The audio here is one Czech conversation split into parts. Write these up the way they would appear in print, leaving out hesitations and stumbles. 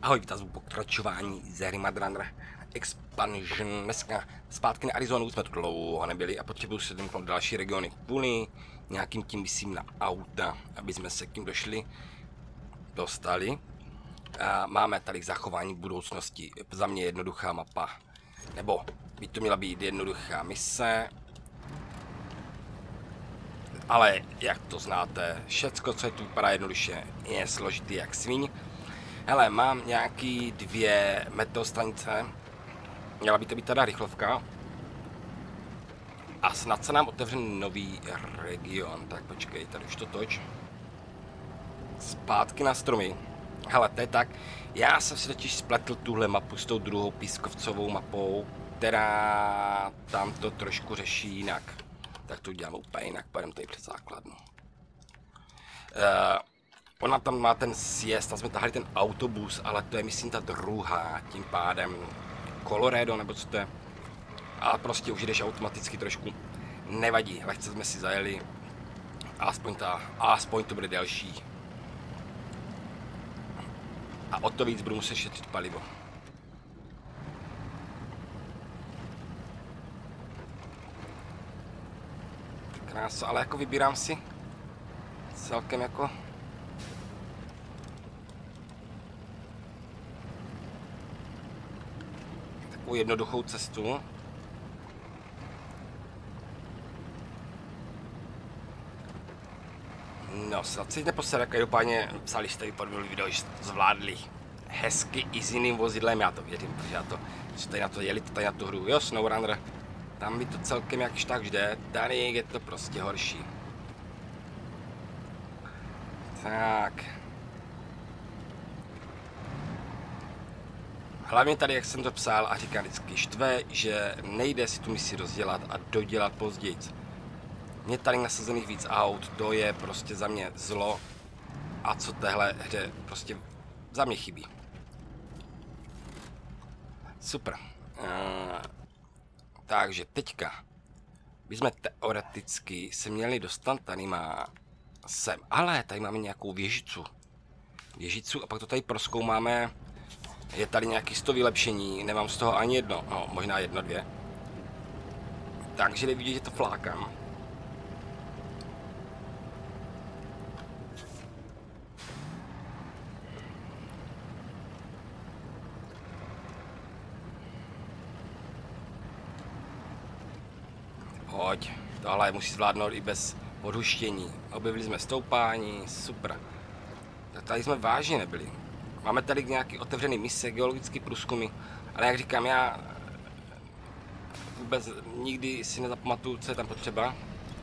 Ahoj, vítám v pokračování z hry Mud Runner Expansion. Dneska zpátky na Arizonu, jsme tu dlouho nebyli a potřebuju se vymknout další regiony kvůli nějakým tím misím na auta, aby jsme se k tím dostali. A máme tady zachování budoucnosti, za mě jednoduchá mapa, nebo by to měla být jednoduchá mise, ale jak to znáte, všecko, co je tu vypadá jednoduše, je složitý jak sviň. Hele, mám nějaký 2 meteostanice, měla by to být teda rychlovka a snad se nám otevře nový region, tak počkej, tady už to toč. Zpátky na stromy. Hele, to je tak, já jsem si totiž spletl tuhle mapu s tou druhou pískovcovou mapou, která tam to trošku řeší jinak. Tak to uděláme úplně jinak, půjdeme tady před základnu. Ona tam má ten sjezd, a jsme tahali ten autobus, ale to je myslím ta druhá, tím pádem Colorado nebo co to je. A prostě už jdeš automaticky trošku, nevadí, lehce jsme si zajeli, aspoň to bude delší. A o to víc budu muset šetřit palivo. Krása, ale jako vybírám si celkem jako takovou jednoduchou cestu. No, snad si neposled, každopádně psali jste mi pod video, že to zvládli hezky i s jiným vozidlem, já to věřím, protože já to, co tady na to jeli, tady na tu hru, jo, SnowRunner, tam by to celkem jakž tak jde, tady je to prostě horší. Tak. Hlavně tady, jak jsem to psal a říkám vždycky, štve, že nejde si tu misi rozdělat a dodělat později. Mě tady nasazených víc aut, to je prostě za mě zlo a co téhle hře prostě za mě chybí. Super. Takže teďka bychom teoreticky se měli dostat, tady má sem, ale tady máme nějakou věžicu a pak to tady prozkoumáme. Je tady nějaký 100 vylepšení, nemám z toho ani jedno, no možná 1, 2. Takže jde vidět, že to flákám. Pojď, tohle musí zvládnout i bez odhuštění. Objevili jsme stoupání, super. Tak tady jsme vážně nebyli. Máme tady nějaký otevřený mise, geologické průzkumy, ale jak říkám, já vůbec nikdy si nezapamatuju, co je tam potřeba.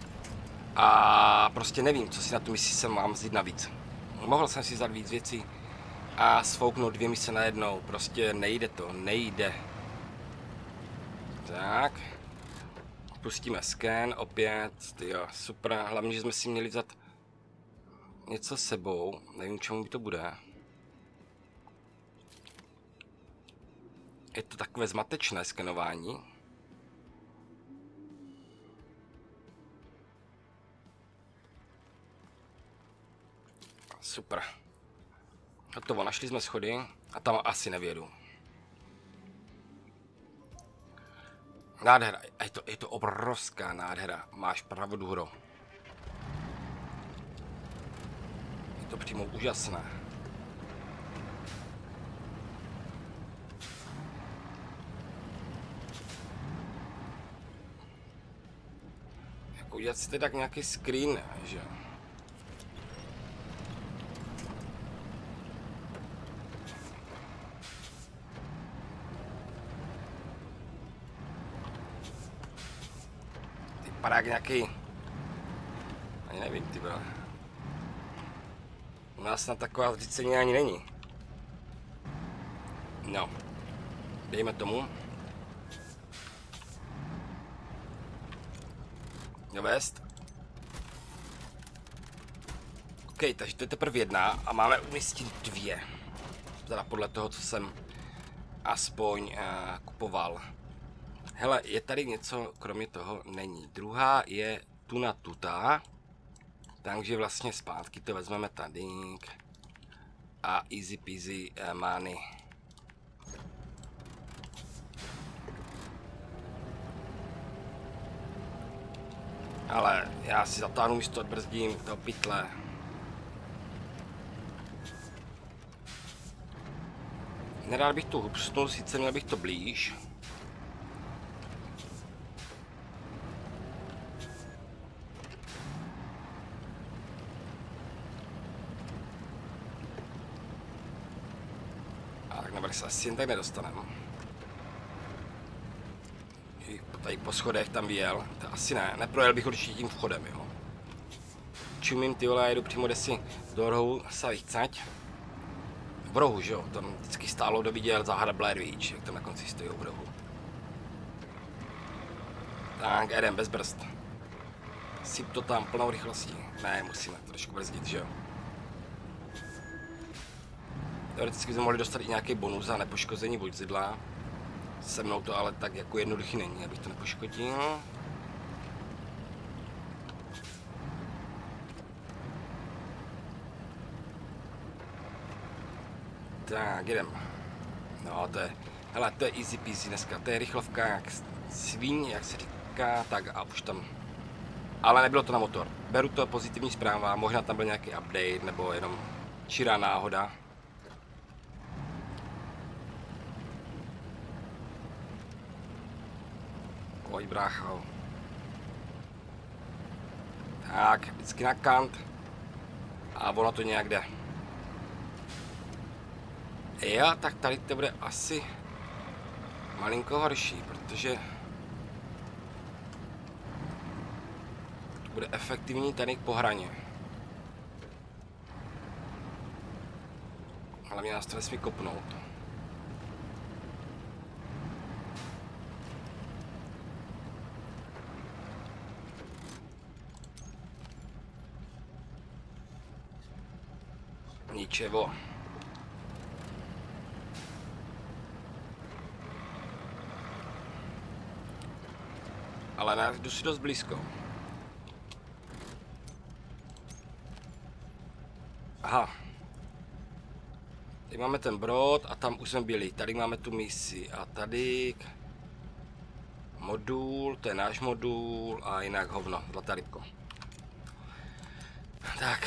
A prostě nevím, co si na tu misi se mám vzít navíc. Mohl jsem si vzít víc věcí a sfouknout 2 mise najednou, prostě nejde to, nejde. Tak. Pustíme scan, opět, jo, super, hlavně, že jsme si měli vzat něco s sebou, nevím, čemu by to bude. Je to takové zmatečné skenování. Super. Hotovo, našli jsme schody a tam asi nevědu. Nádhera, je to obrovská nádhera, máš pravdu, hro. Je to přímo úžasné. Jako udělat si tak nějaký screen, že? Vypadá jak nějaký, ani nevím, ty bro. U nás na taková zřícení ani není. No, dejme tomu. Dovést. OK, takže to je teprve 1 a máme umístit 2. Teda podle toho, co jsem aspoň kupoval. Hele, je tady něco, kromě toho není. Druhá je tu na tutá. Takže vlastně zpátky to vezmeme tady. a easy peasy mány. Ale já si zatáhnu místo, odbrzdím do pytle. Nerád bych to hupsnul, sice měl bych to blíž. A tak nebude se asi jen tak nedostaneme. Tady po schodech tam vyjel, to asi ne, neprojel bych určitě tím vchodem, jo. Čumím, ty vole, jedu přímo desi do rohu, savicať. V rohu, že jo, tam vždycky stálo, kdo viděl záhada Blair Witch, jak tam na konci stojí v rohu. Tak, jedem bez brzd. Syp to tam plnou rychlostí. Ne, musíme trošku brzdit, že jo. Teoreticky jsme mohli dostat i nějaký bonus za nepoškození vozidla. Se mnou to ale tak jako jednoduchý není, abych to nepoškodil. Tak, jdem. No, to je, hele, to je easy peasy dneska, to je rychlovka jak svíň, jak se říká, tak a už tam. Ale nebylo to na motor. Beru to pozitivní zpráva, možná tam byl nějaký update, nebo jenom čirá náhoda. Pojď, brácho. Tak, vždycky na kant. A ono to nějak jde. Jo, tak tady to bude asi malinko horší, protože to bude efektivní tady po hraně. Hlavně nás to nesmí kopnout. Ničevo. Ale ne, jdu si dost blízko. Aha. Tady máme ten brod a tam už jsme byli. Tady máme tu misi a tady modul, to je náš modul a jinak hovno, zlatá rybko. Tak.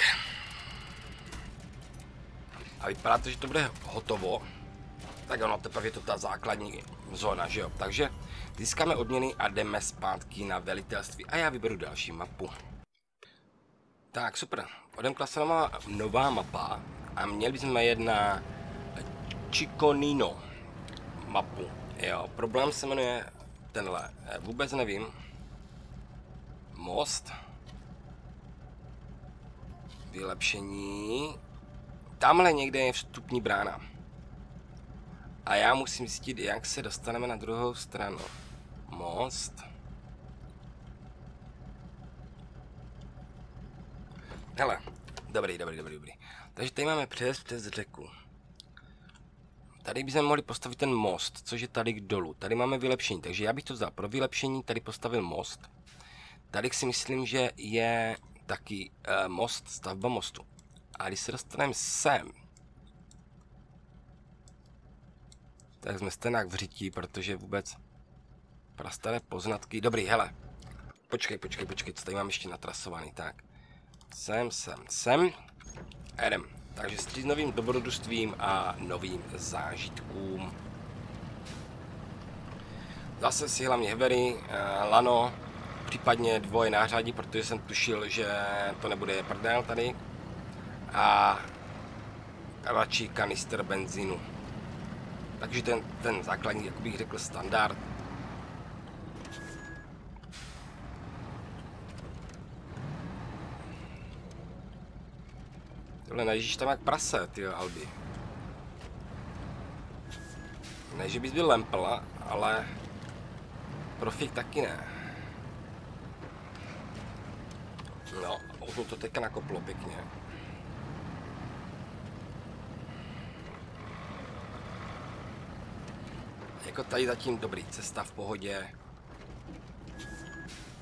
A vypadá to, že to bude hotovo. Tak ono, teprve je to ta základní zóna, že jo. Takže získáme odměny a jdeme zpátky na velitelství a já vyberu další mapu. Tak, super. Odemkla se nová mapa a měli bychom jet na Chiconino mapu. Jo, problém se jmenuje tenhle. Vůbec nevím. Most. Vylepšení. Tamhle někde je vstupní brána. A já musím zjistit, jak se dostaneme na druhou stranu. Most. Hele, dobrý. Takže tady máme přes řeku. Tady bychom mohli postavit ten most, což je tady dolů. Tady máme vylepšení, takže já bych to vzal pro vylepšení, tady postavil most. Tady si myslím, že je taky most, stavba mostu. A když se dostaneme sem, tak jsme stejnak v řití, protože vůbec prastaré poznatky. Dobrý, hele. Počkej, co tady mám ještě natrasovaný, tak. Sem. A jdem. Takže s novým dobrodružstvím a novým zážitkům. Zase si hlavně hevery, lano, případně dvoje nářadí, protože jsem tušil, že to nebude prdel tady. A radši kanister benzínu. Takže ten základní, jak bych řekl, standard. Tohle najíždíš tam jak prase, tyjo, Albi. Ne, že bys byl lempl, ale profík taky ne. No, už to teďka nakoplo pěkně. Jako tady zatím dobrý, cesta v pohodě.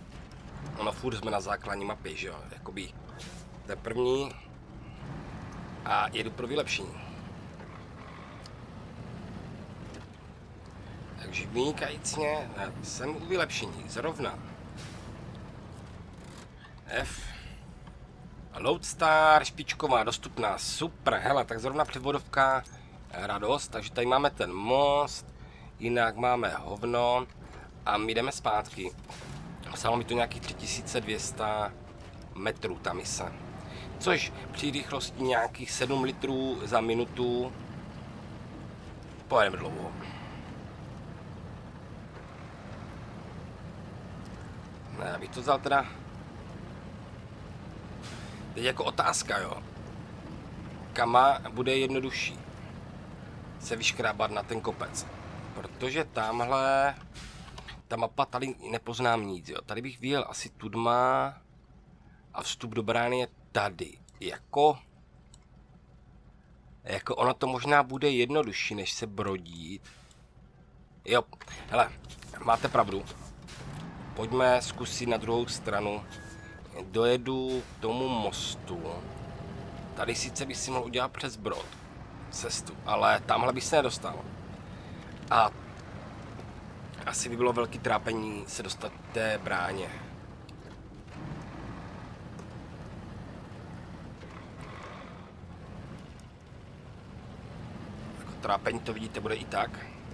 Ono furt jsme na základní mapě, že jo, jakoby to je první. A jedu pro vylepšení. Takže vynikajícně jsem u vylepšení, zrovna. F. Loadstar, špičková, dostupná, super, hele, tak zrovna převodovka, radost, takže tady máme ten most, jinak máme hovno a my jdeme zpátky. Psalo mi to nějakých 3200 metrů ta mise, což při rychlosti nějakých 7 litrů za minutu pojedeme dlouho. Ne, já bych to vzal teda. Teď jako otázka, jo. Kama bude jednodušší se vyškrábat na ten kopec. Protože tamhle ta mapa tady nepoznám nic, jo. Tady bych vyjel asi tudma a vstup do brány je tady. Jako ono to možná bude jednodušší, než se brodít. Jo, hele, máte pravdu. Pojďme zkusit na druhou stranu. Dojedu k tomu mostu. Tady sice bych si mohl udělat přes brod cestu, ale tamhle bych se nedostal. A asi by bylo velký trápení se dostat k té bráně. Jako trápení to vidíte bude i tak.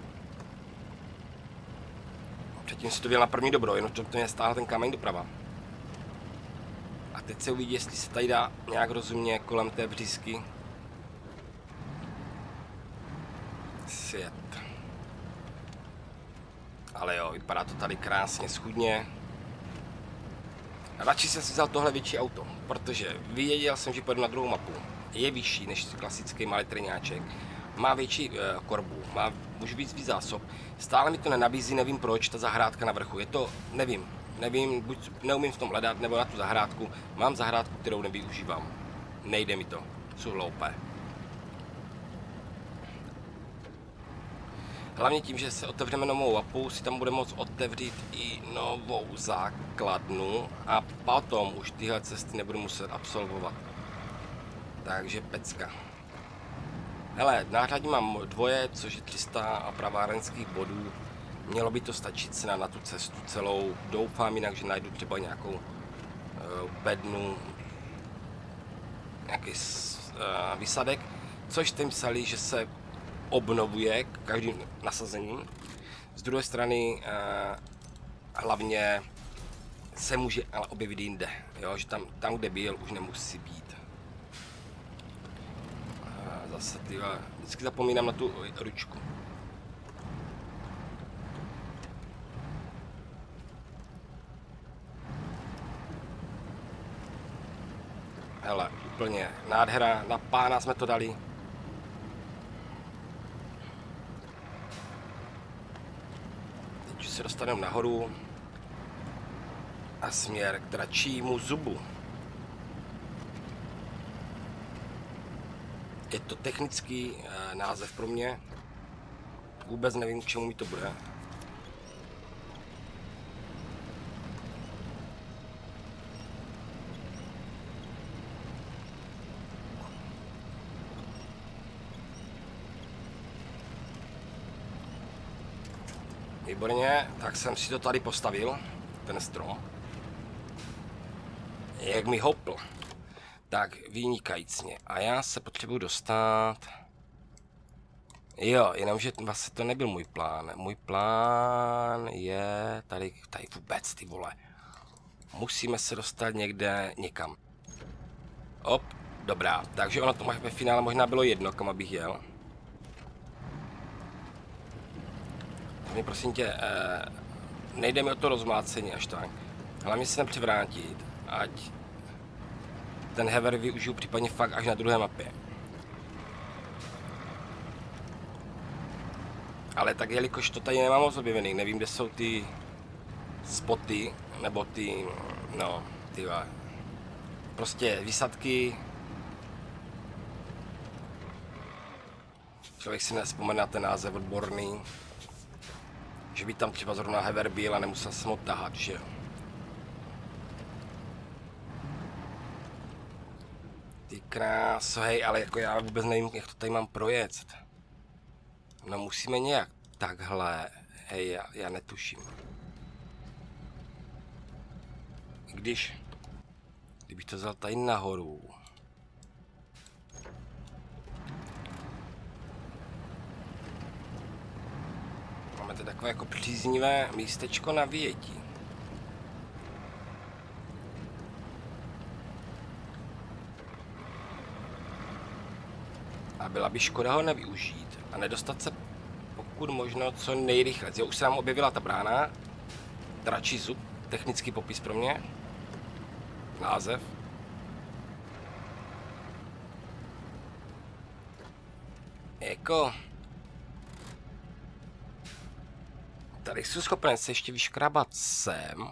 Předtím si to věl na první dobro, jenom to mě stáhl ten kámen doprava. A teď se uvidí, jestli se tady dá nějak rozumně kolem té břízky sjet. Ale jo, vypadá to tady krásně, schudně. Radši jsem si vzal tohle větší auto, protože věděl jsem, že pojedu na druhou mapu. Je vyšší než klasický malý trňáček. Má větší korbu, má už víc zásob. Stále mi to nenabízí, nevím proč, ta zahrádka na vrchu. Je to, nevím, buď neumím v tom hledat, nebo na tu zahrádku. Mám zahrádku, kterou nevyužívám. Nejde mi to, jsou hloupé. Hlavně tím, že se otevřeme novou mapu, si tam bude moct otevřít i novou základnu a potom už tyhle cesty nebudu muset absolvovat. Takže pecka. Hele, náhradní mám dvoje, což je 300 pravárenských bodů. Mělo by to stačit se na tu cestu celou. Doufám jinak, že najdu třeba nějakou bednu, nějaký výsadek, což jste psali, že se obnovuje každým nasazením. Z druhé strany hlavně se může ale objevit jinde, jo? Že tam, kde byl, už nemusí být. Zase tyhle, vždycky zapomínám na tu ručku. Hele, úplně nádhera, na pána jsme to dali. Teď se dostaneme nahoru a směr k dračímu zubu. Je to technický název pro mě. Vůbec nevím, k čemu mi to bude. Výborně, tak jsem si to tady postavil, ten strom. Jak mi houpl. Tak, vynikajícně. A já se potřebuji dostat... Jo, jenomže vlastně to nebyl můj plán. Můj plán je tady vůbec, ty vole. Musíme se dostat někam. Op, dobrá. Takže ono to ve finále možná bylo jedno, kam abych jel. Mi prosím tě, nejde mi o to rozmlácení až tak. Hlavně se tam převrátit, ať ten hever využiju případně fakt až na druhé mapě. Ale tak jelikož to tady nemám moc objevený, nevím, kde jsou ty spoty, nebo ty, no, tyhle, prostě výsadky. Člověk si nevzpomene na ten název odborný. Že by tam třeba zrovna hever byl a nemusel jsem ho tahat, že jo. Ty kráso, hej, ale jako já vůbec nevím, jak to tady mám projet. No musíme nějak takhle, hej, já netuším. Kdybych to vzal tady nahoru. Máme tady takové jako příznivé místečko na vyjetí. A byla by škoda ho nevyužít a nedostat se pokud možno co nejrychleji. Jo, už se nám objevila ta brána. Dračí zub, technický popis pro mě. Název. Jako... Tady jsou schopen se ještě vyškrabat sem.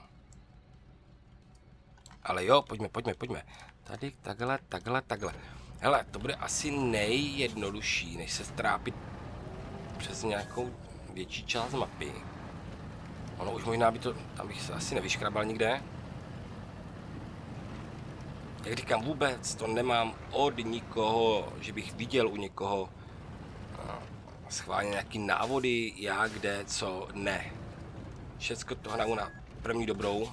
Ale jo, pojďme. Tady, takhle. Hele, to bude asi nejjednodušší, než se trápit přes nějakou větší část mapy. Ono už možná by to, tam bych se asi nevyškrabal nikde. Jak říkám, vůbec to nemám od nikoho, že bych viděl u někoho schválně nějaký návody, já kde, co, ne. Všecko to hraju na první dobrou.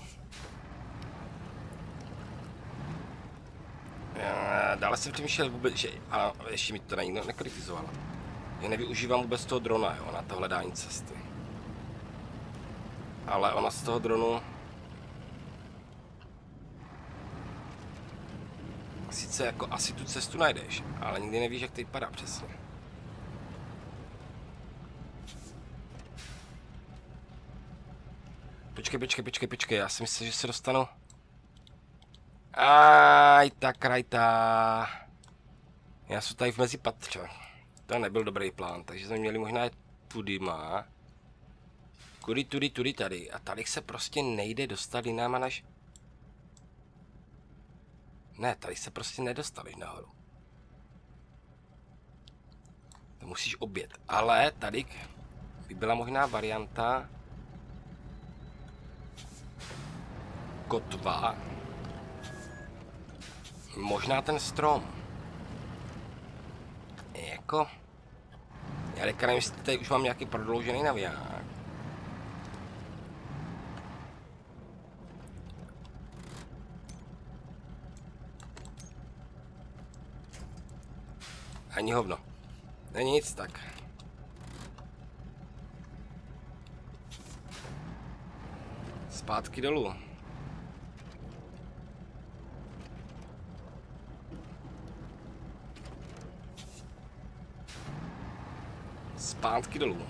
Dále jsem přemýšlel vůbec, že, a ještě mi to nikdo nekritizoval, že nevyužívám vůbec toho drona, jo, na to hledání cesty. Ale ona z toho dronu sice jako asi tu cestu najdeš, ale nikdy nevíš, jak to vypadá přesně. Počkej, já si myslím, že se dostanu. Aj, ta krajta. Já jsem tady v mezipatře. To nebyl dobrý plán, takže jsme měli možná tudy má. Tudy tady. A tady se prostě nejde dostat jinama než... Ne, tady se prostě nedostali nahoru. To musíš objet. Ale tady by byla možná varianta... Kotva. Možná ten strom. Jako... Já teďka nevím, jestli tady už mám nějaký prodloužený naviják. Ani hovno. Není nic tak. Zpátky dolů. Zpátky dolů.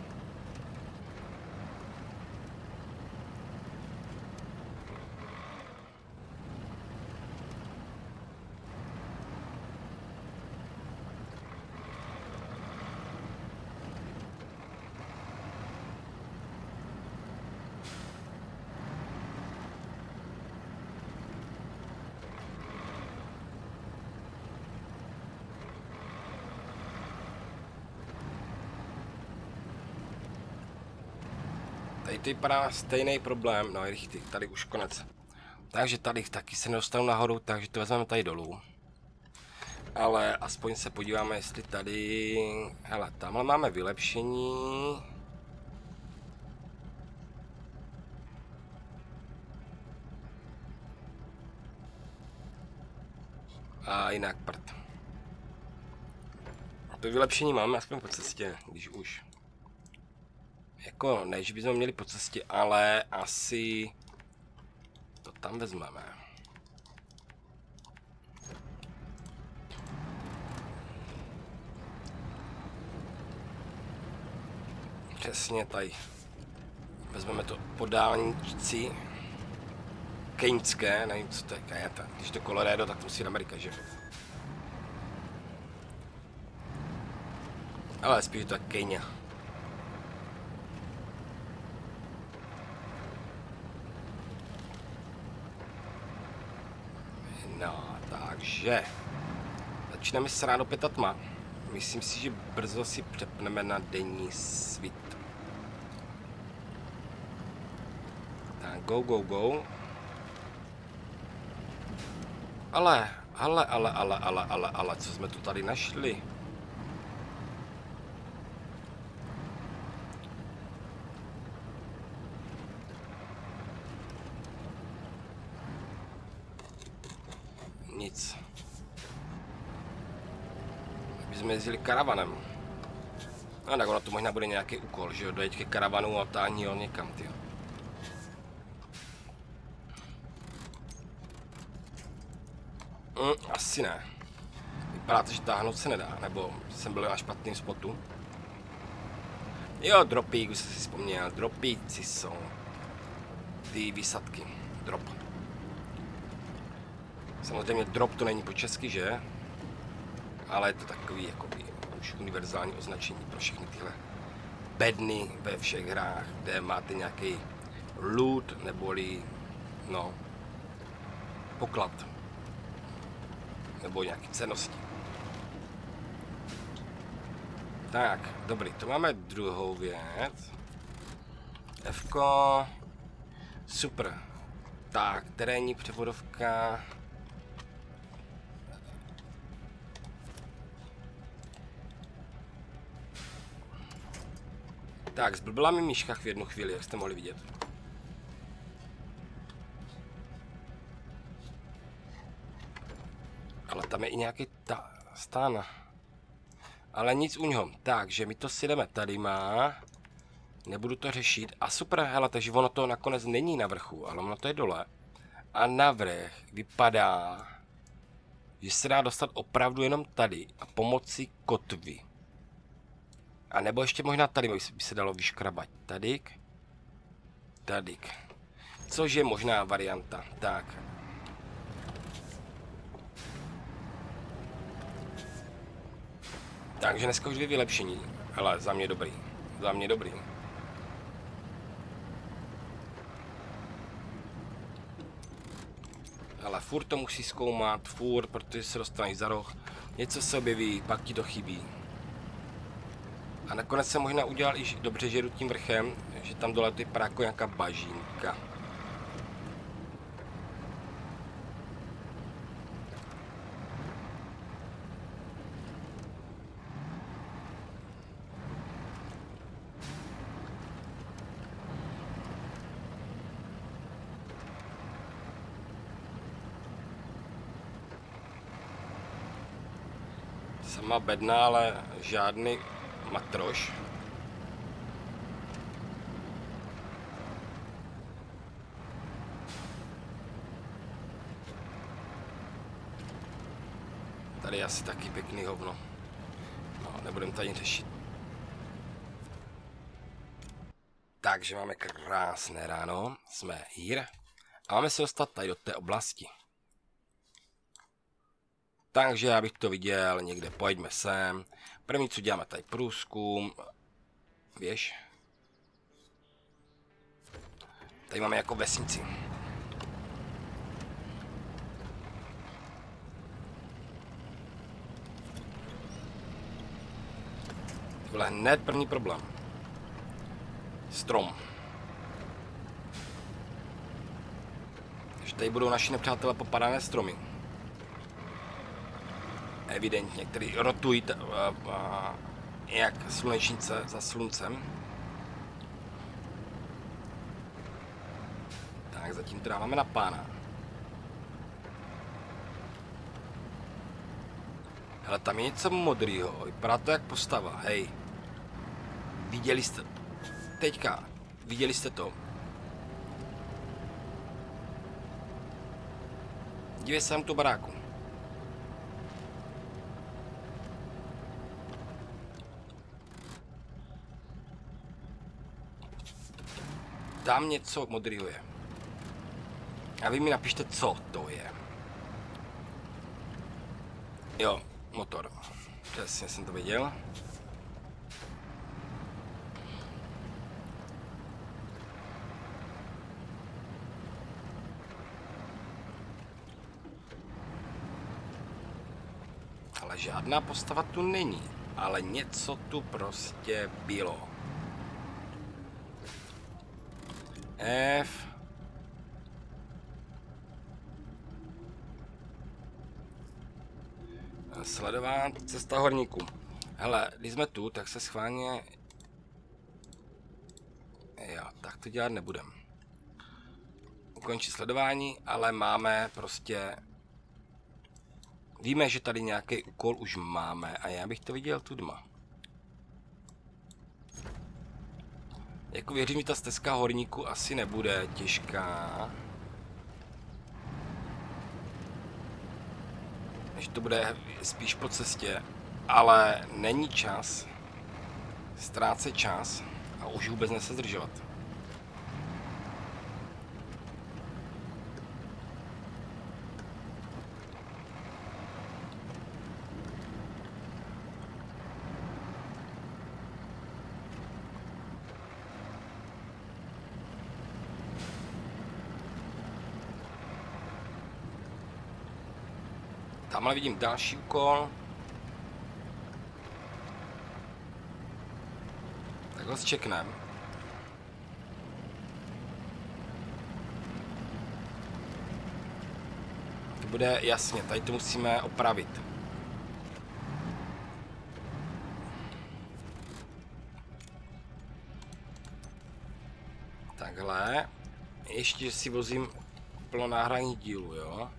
Tady to vypadá stejný problém, no tady už konec. Takže tady taky se nedostanu nahoru, takže to vezmeme tady dolů. Ale aspoň se podíváme, jestli tady... Hele, tamhle máme vylepšení. A jinak prd. To vylepšení máme aspoň po cestě, když už. Jako, ne, že bychom měli po cestě, ale asi to tam vezmeme. Přesně tady. Vezmeme to po dálnici keňské, nevím, co to je, Kajata. Když to Colorado, tak to musí Amerika, že? Ale spíš to je Kenya. No, takže začneme se ráno opět tma. Myslím si, že brzo si přepneme na denní svit. Tak, go. Ale Ale, co jsme tu tady našli? Nic. My jsme jezdili karavanem. No tak ono to možná bude nějaký úkol, že jo, dojeď ke karavanu a táhni ho někam, tyjo. Asi ne. Vypadá to, že táhnout se nedá, nebo jsem byl na špatném spotu. Jo, dropík, už jsem si vzpomněl, dropíci jsou ty výsadky, drop. Samozřejmě drop to není po česky, že? Ale je to takový jakoby už univerzální označení pro všechny tyhle bedny ve všech hrách, kde máte nějaký loot neboli no poklad nebo nějaký cennosti. Tak, dobrý, to máme druhou věc. Fko, super. Tak, terénní převodovka. Tak, zblbla mi myška v jednu chvíli, jak jste mohli vidět. Ale tam je i nějaký stán. Ale nic u něho. Takže my to si jdeme. Tady má. Nebudu to řešit. A super, hele, takže ono to nakonec není na vrchu, ale ono to je dole. A navrch vypadá, že se dá dostat opravdu jenom tady a pomocí kotvy. A nebo ještě možná tady by se dalo vyškrabat. Tadyk. Tadyk. Což je možná varianta. Tak. Takže dneska už 2 vylepšení. Hele, za mě dobrý. Za mě dobrý. Ale furt to musí zkoumat, furt, protože se dostaneš za roh. Něco se objeví, pak ti to chybí. A nakonec jsem možná udělal i dobře, že jdu tím vrchem, že tam dole to vypadá jako nějaká bažínka. Sama bedna, ale žádný matroš. Tady je asi taky pěkný hovno. No, nebudem tady řešit. Takže máme krásné ráno, jsme here a máme se dostat tady do té oblasti. Takže já bych to viděl někde, pojďme sem. První, co děláme, tady průzkum. Běž. Tady máme jako vesnici. To byl hned první problém. Strom. Takže tady budou naši nepřátelé popadané stromy. Evidentně, který rotují jak slunečnice za sluncem. Tak zatím to dáváme na pána. Hele, tam je něco modrýho, vypadá to jak postava, hej. Viděli jste, teďka, viděli jste to. Dívej se tam tu baráku. Tam něco modrýho je. A vy mi napište, co to je. Jo, motor. Přesně jsem to viděl. Ale žádná postava tu není. Ale něco tu prostě bylo. F. Sledován cesta horníků. Hele, když jsme tu, tak se schválně... Jo, tak to dělat nebudem. Ukončit sledování, ale máme prostě... Víme, že tady nějaký úkol už máme a já bych to viděl tu doma. Jako věřím, že ta stezka horníku asi nebude těžká. Že to bude spíš po cestě, ale není čas ztrácet čas a už vůbec ne se zdržovat. Tamhle vidím další úkol. Tak ho zčekneme. To bude jasně, tady to musíme opravit. Takhle. Ještě si vozím plno náhradních dílů, jo.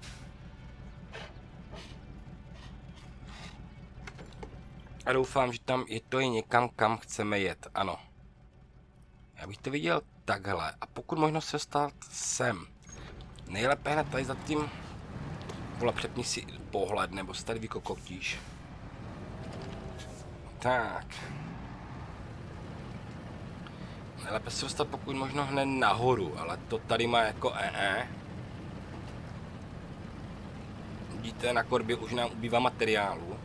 A doufám, že tam je to někam, kam chceme jet, ano. Já bych to viděl takhle a pokud možno se stát sem. Nejlépe hned tady za tím, vole, přepni si pohled, nebo se tady vykokotíš. Tak. Nejlépe se dostat pokud možno hned nahoru, ale to tady má jako Vidíte, na korbě už nám ubývá materiálu.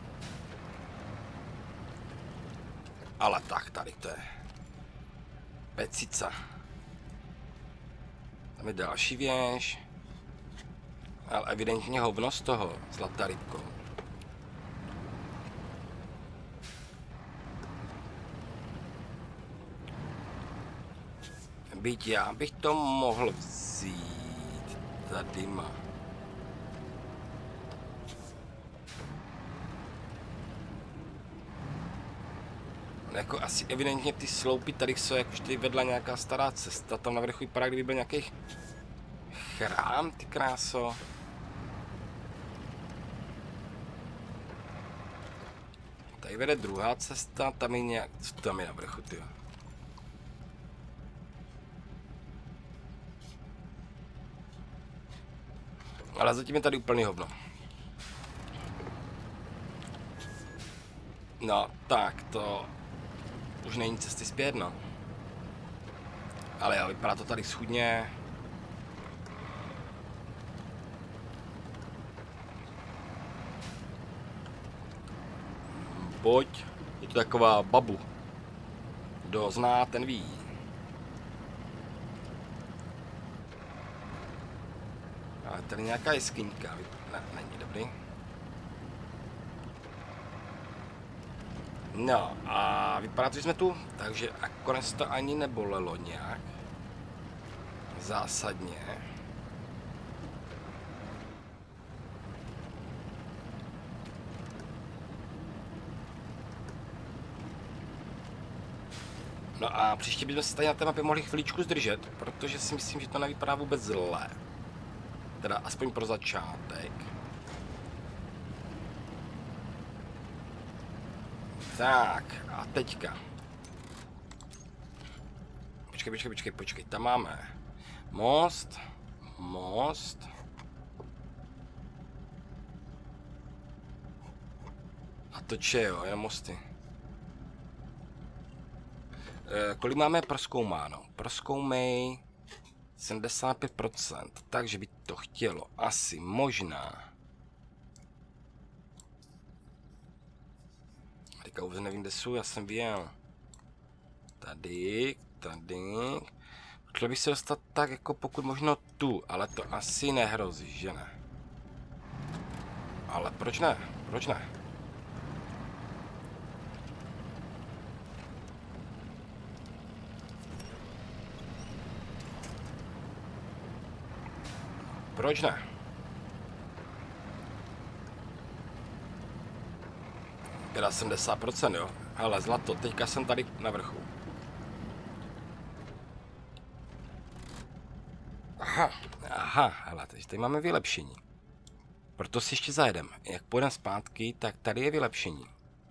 Ale tak, tady to je pecica. Tam je další věž. Ale evidentně hovno z toho, zlatá rybkou. Byť já bych to mohl vzít. Tady má. Jako asi evidentně ty sloupy tady jsou, jak už tady vedla nějaká stará cesta, tam na vrchu vypadá, kdyby byl nějaký chrám, ty kráso. Tady vede druhá cesta, tam je nějak, co tam je na vrchu, ty. Ale zatím je tady úplný hovno. No, tak to... Už není cesty zpět, no. Ale jo, vypadá to tady schudně. Pojď, je to taková babu. Kdo zná, ten ví. Ale tady nějaká jeskyňka, ne, není dobrý. No a vypadá to, že jsme tu, takže nakonec to ani nebolelo nějak zásadně. No a příště bychom se tady na té mapě mohli chviličku zdržet, protože si myslím, že to nevypadá vůbec zlé. Teda aspoň pro začátek. Tak, a teďka. Počkej, tam máme most. A to jo, jen mosty. Kolik máme prozkoumáno? Prozkoumej 75%, takže by to chtělo asi možná. Teďka vůbec nevím, kde jsou, já jsem věděl. Tady. Chtěl bych se dostat tak jako pokud možno tu, ale to asi nehrozí, že ne? Ale proč ne? Proč ne? Proč ne? 70%, jo. Hele, zlato, teďka jsem tady na vrchu. Aha, hele, teď tady máme vylepšení. Proto si ještě zajedem. Jak půjdeme zpátky, tak tady je vylepšení.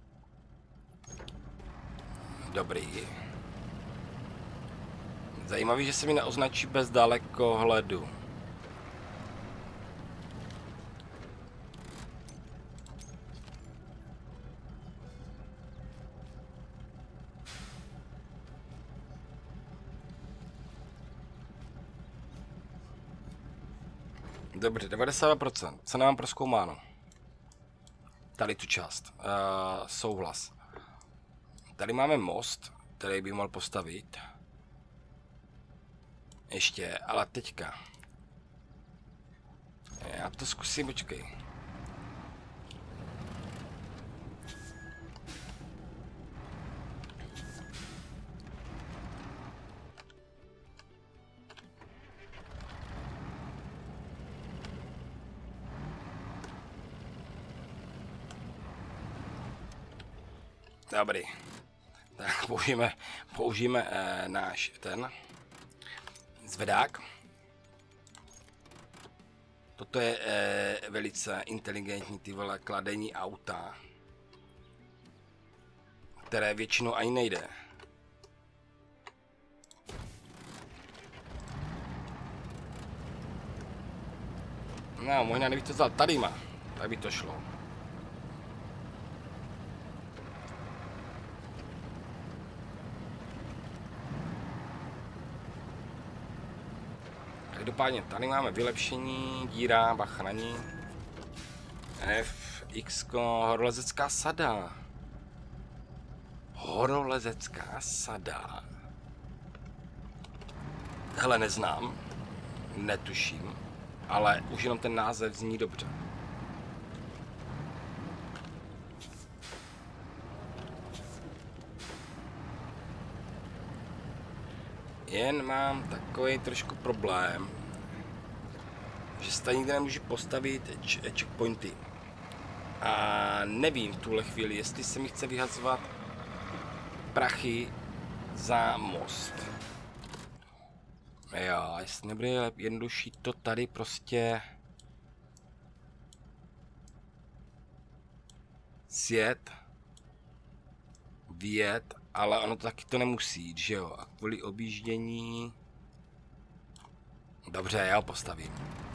Dobrý. Zajímavý, že se mi neoznačí bez dalekohledu. Dobře, 92%. Co nemám prozkoumáno? Tady tu část. Souhlas. Tady máme most, který bych mohl postavit. Ještě, ale teďka. Já to zkusím, počkej. Dobrý. Tak použijeme náš ten zvedák. Toto je velice inteligentní, ty vole, kladení auta, které většinou ani nejde. No, možná kdybych to vzal tadyma, tak by to šlo. Každopádně tady máme vylepšení, díra, bacha na ní. F, X, horolezecká sada. Horolezecká sada. Hele, neznám, netuším, ale už jenom ten název zní dobře. Jen mám takový trošku problém, že se tady nikde nemůžu postavit checkpointy. A nevím v tuhle chvíli, jestli se mi chce vyhazovat prachy za most. Jo, jestli nebude jednodušší to tady prostě sjet, vyjet, ale ono to taky to nemusí jít, že jo? A kvůli objíždění... Dobře, já ho postavím.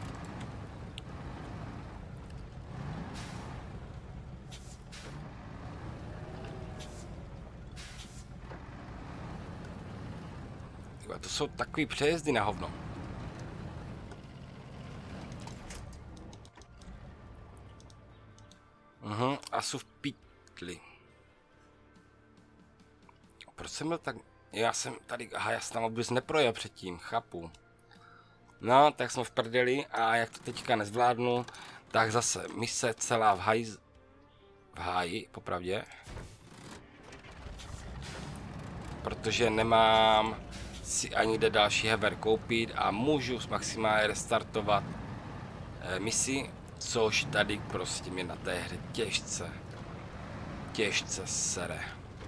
To jsou takový přejezdy na hovno. A jsou v pytli. Proč jsem byl tak... Já jsem tady... Aha, já jsem tam vůbec neprojel předtím, chápu. No, tak jsme v prdeli a jak to teďka nezvládnu, tak zase mise celá v háji, popravdě. Protože nemám si ani kde další hever koupit a můžu maximálně restartovat misi, což tady prostě mě na té hře těžce sere.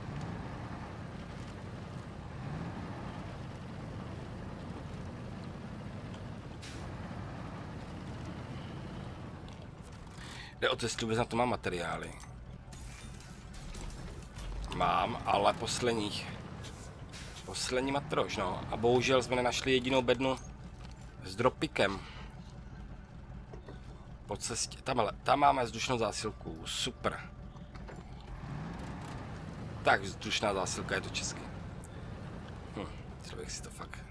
Jde o to, jestli vůbec na to mám materiály. Mám, ale poslední matrož, no. A bohužel jsme nenašli jedinou bednu s dropikem. Po cestě, tam máme vzdušnou zásilku, super. Tak, vzdušná zásilka, je to česky. Člověk si to fakt...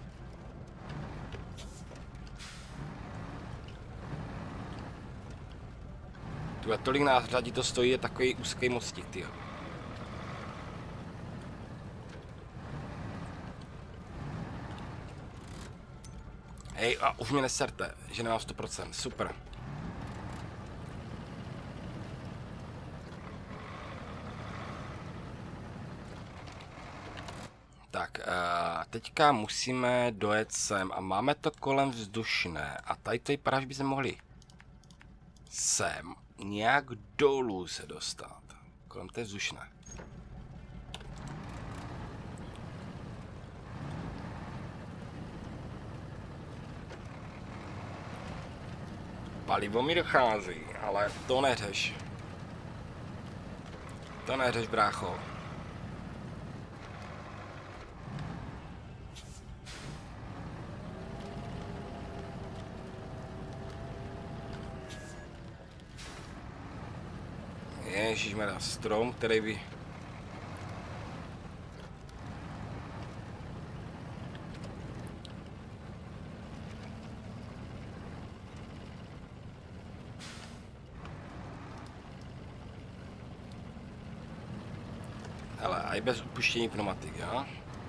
Tuhle tolik nářadí to stojí, je takový úzký mostík, tyjo. Hej, a už mě neserte, že nemám 100%, super. Tak, teďka musíme dojet sem a máme to kolem vzdušné a tady to vypadá, že bychom mohli sem nějak dolů se dostat. mimochodem, to je vzdušné. Palivo mi dochází, ale to neřeš. To neřeš, brácho. Ježišmarja, strom, který by... Hele, a i bez upuštění pneumatik, jo?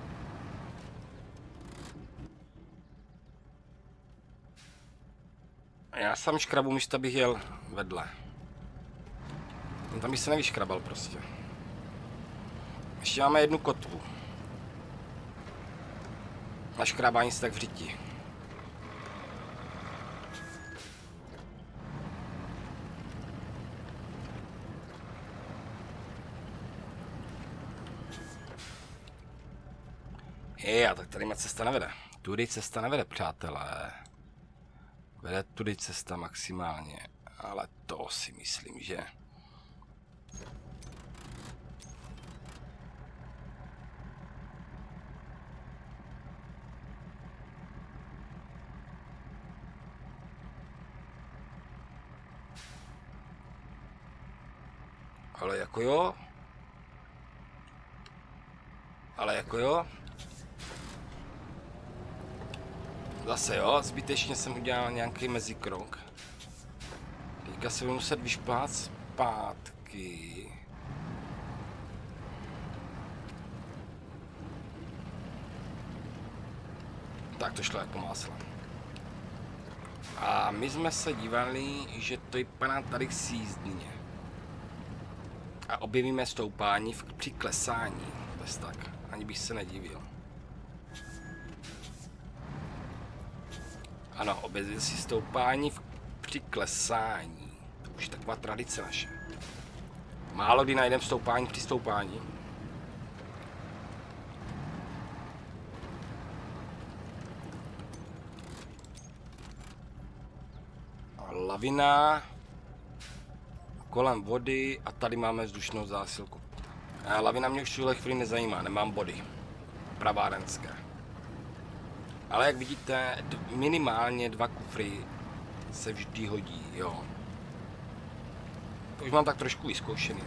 Já sám škrabu místo, abych jel vedle. Tam bych se nevyškrabal prostě. Ještě máme jednu kotvu. Na škrábání se tak v řiti. A tak tady má cesta nevede. Tudy cesta nevede, přátelé. Vede tudy cesta maximálně. Ale to si myslím, že... Ale jako jo. Ale jako jo. Zase jo, zbytečně jsem udělal nějaký mezikrok. Teďka se budu muset vyšplhat zpátky. Tak to šlo jako máslo. A my jsme se dívali, že to vypadá tady k sízdně. A objevíme stoupání při klesání. Bez tak, ani bych se nedivil. Ano, objevil si stoupání při klesání. To už je taková tradice naše. Málo kdy najdeme stoupání při stoupání. A lavina. Kolem vody a tady máme vzdušnou zásilku. Lavina mě už v tuhle chvíli nezajímá, nemám body. Pravárenské. Ale jak vidíte, minimálně 2 kufry se vždy hodí, jo. To už mám tak trošku vyzkoušený.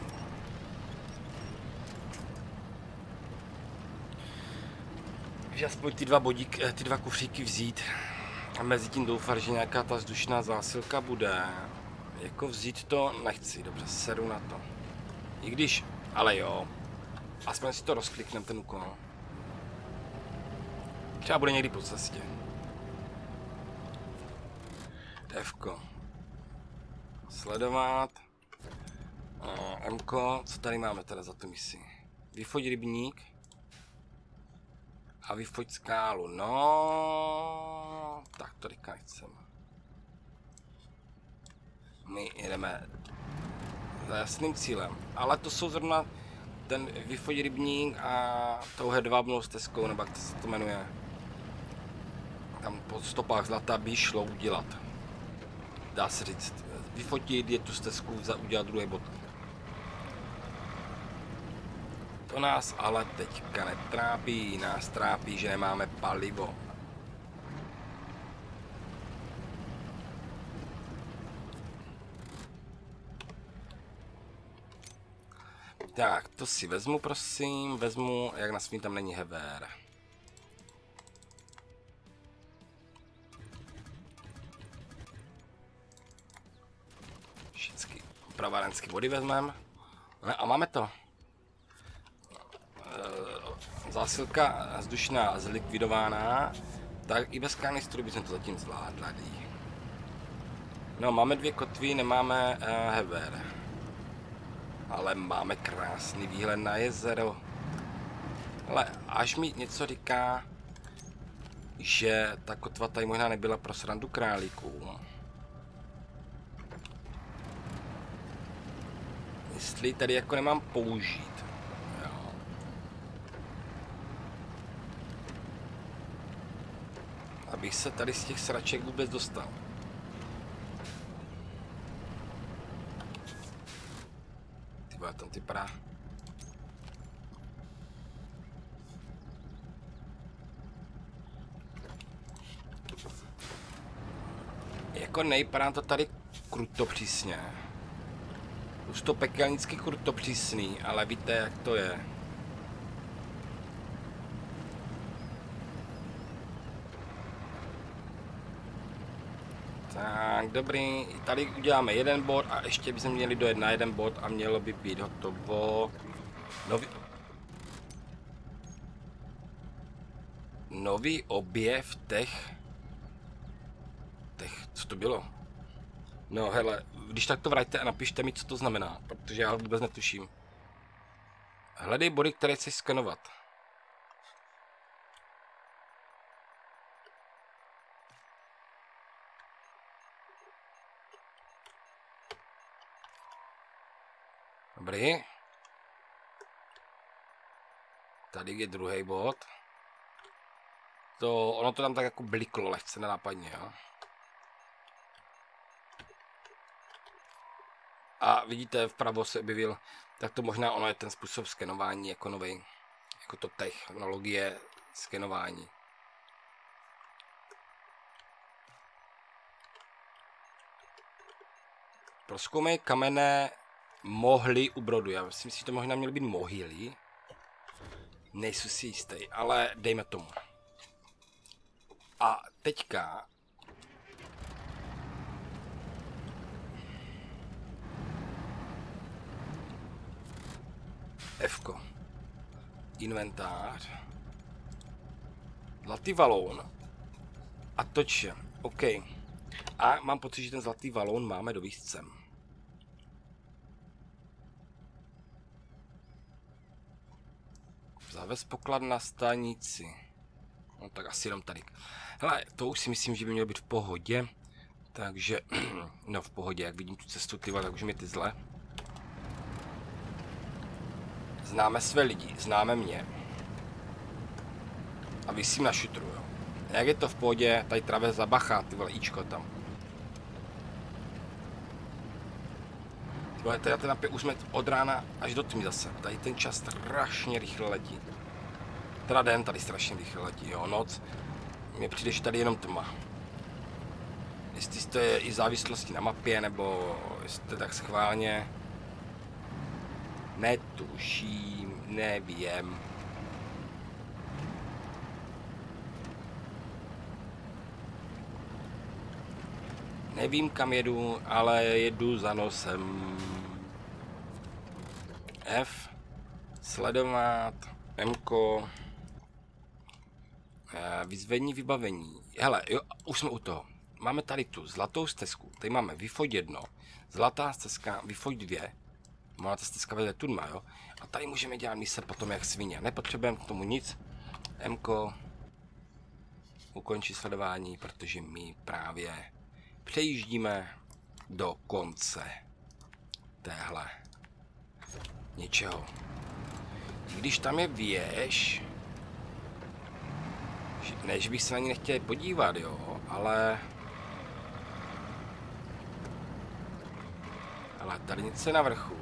Takže aspoň ty 2 kufříky vzít a mezi tím doufat, že nějaká ta vzdušná zásilka bude. Jako vzít to nechci, dobře, seru na to. I když, ale jo, aspoň si to rozkliknem ten úkol. Třeba bude někdy po cestě. Fko. Sledovat. Mko, co tady máme teda za tu misi? Vyfoť rybník. A vyfoť skálu, no, tak to teďka nechceme. My jedeme za jasným cílem, ale to jsou zrovna ten vyfoť rybník a tou hedvábnou stezkou, nebo jak se to jmenuje. Tam po stopách zlata by šlo udělat. Dá se říct, vyfotit je tu stezku, udělat druhý bod. To nás ale teďka netrápí, nás trápí, že nemáme palivo. Tak, to si vezmu, prosím, jak na svým tam není hever. Všechny pravárenské vody vezmeme. A máme to. Zásilka vzdušná zlikvidovaná, tak i bez kanistru bychom to zatím zvládli. No, máme 2 kotvy, nemáme hever. Ale máme krásný výhled na jezero. Ale až mi něco říká, že ta kotva tady možná nebyla pro srandu králíků. jestli tady jako nemám použít. Jo. Abych se tady z těch sraček vůbec dostal. Ty vole, tam vypadá. Jako nejpadá to tady kruto přísně. Už to pekelnicky kruto přísný, ale víte, jak to je. Tak, dobrý. Tady uděláme jeden bod a ještě bychom měli dojet na jeden bod a mělo by být hotovo. Nový objev těch... Co to bylo? No hele, když tak to vraťte a napište mi, co to znamená, protože já vůbec netuším. Hledej body, které chceš skenovat. Dobrý. Tady je druhý bod. Ono to tam tak jako bliklo lehce nenápadně, jo. A vidíte, vpravo se objevil, tak to možná ono je ten způsob skenování jako nový, jako to technologie skenování. Prozkoumej kamenné mohly u brodu. Já si myslím, že to možná měly být mohyly. Nejsou si jistý, ale dejme tomu. A teďka F-ko. Inventář. Zlatý valón. A toče. OK. A mám pocit, že ten zlatý valón máme do výzcem. Zavez poklad na stanici. No tak asi jenom tady. Hele, to už si myslím, že by mělo být v pohodě. Takže, no v pohodě, jak vidím tu cestu, ty vole, tak už mi ty zle. Známe své lidi, známe mě. A vysím na šutru, jo. Jak je to v pohodě, tady travě zabachá, ty vole, ičko tam. Ty vole, teda ten napět už jsme od rána až do tmy zase. Tady ten čas strašně rychle letí. Teda den tady strašně rychle letí, jo, noc. Mně přijde, že tady jenom tma. Jestli to je i v závislosti na mapě, nebo jestli to je tak schválně. Netuším, nevím. Nevím, kam jedu, ale jedu za nosem. F. Sledovat. M-ko. Vyzvední vybavení. Hele, jo, už jsme u toho. Máme tady tu zlatou stezku. Tady máme Vyfoď 1. Zlatá stezka, Vyfoď 2. Má ta stezka vede tudma, jo. A tady můžeme dělat mise potom jak svině. Nepotřebujeme k tomu nic. M-ko. Ukončí sledování, protože my právě přejíždíme do konce téhle něčeho. Když tam je věž, ne, že bych se na ní nechtěl podívat, jo, ale tady něco je na vrchu.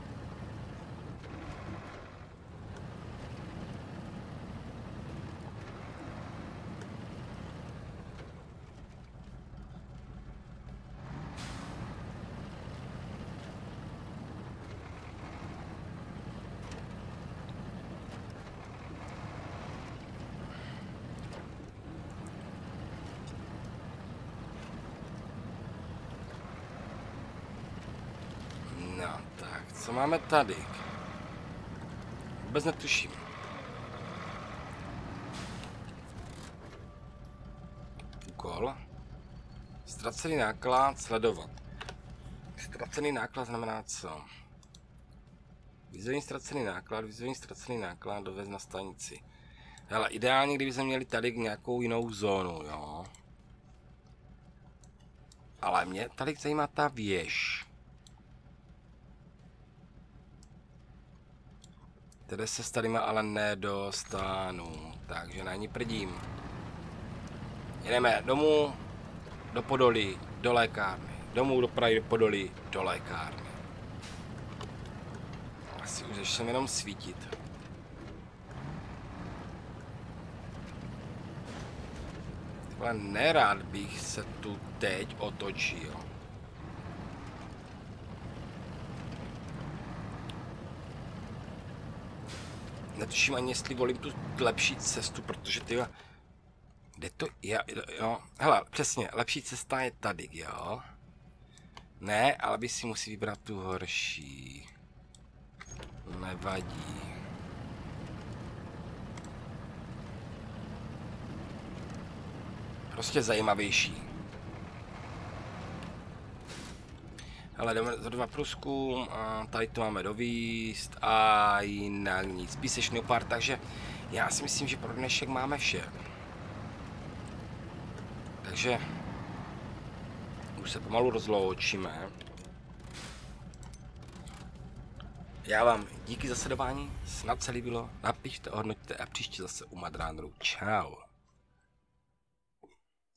No, tak, co máme tady? Vůbec netuším. Úkol. Ztracený náklad sledovat. Ztracený náklad znamená co? Vyzvední ztracený náklad, dovez na stanici. Hele, ideálně, kdyby jsme měli tady nějakou jinou zónu, jo. Ale mě tady zajímá ta věž. Tedy se s tadyma ale nedostanu, takže na ní prdím. Jedeme domů, do Podolí, do lékárny. Domů do Prahy, do Podolí, do lékárny. Asi už začnem jenom svítit. Ale nerad bych se tu teď otočil. Netuším ani, jestli volím tu lepší cestu, protože ty... Kde to je? Jo. Hele, přesně, lepší cesta je tady, jo? Ne, ale by si musí vybrat tu horší. Nevadí. Prostě zajímavější. Ale jdeme za 2 průzkum, a tady to máme dovíst a jinak nic. Písečný pár, takže já si myslím, že pro dnešek máme vše. Takže už se pomalu rozloučíme. Já vám díky za sledování, snad se líbilo, napište, ohodnoťte a příště zase u Mad Runneru. Čau.